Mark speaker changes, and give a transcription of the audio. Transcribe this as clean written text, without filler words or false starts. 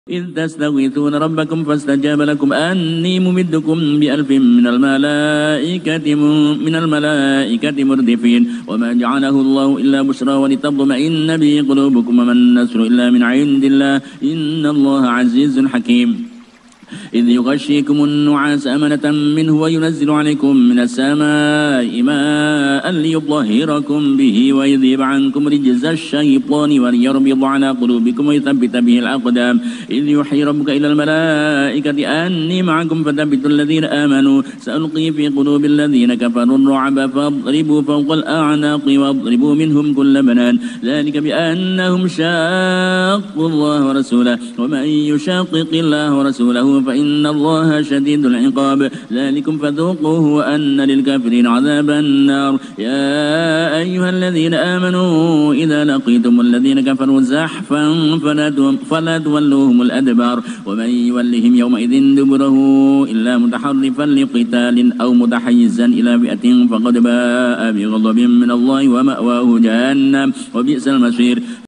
Speaker 1: إذ تستغيثون ربكم فاستجاب لكم أني ممدكم ب1000 من الملائكة مردفين وما جعله الله إلا بشرى ولتطمئن به قلوبكم وما النصر إلا من عند الله إن الله عزيز حكيم إذ يغشيكم النعاس أمنة منه وينزل عليكم من السماء ماء ليطهركم به ويذهب عنكم رجز الشيطان وليربط على قلوبكم ويثبت به الأقدام إذ يوحي ربك إلى الملائكة أني معكم فثبتوا الذين آمنوا سألقي في قلوب الذين كفروا الرعب فاضربوا فوق الأعناق واضربوا منهم كل بنان ذلك بأنهم شاقوا الله ورسوله ومن يشاقق الله ورسوله فإن الله شديد العقاب ذلكم فذوقوه وأن للكافرين عذاب النار يا أيها الذين آمنوا إذا لقيتم الذين كفروا زحفا فلا تولوهم الأدبار ومن يولهم يومئذ دبره إلا متحرفا لقتال أو متحيزا إلى فئة فقد باء بغضب من الله ومأواه جهنم وبئس المصير.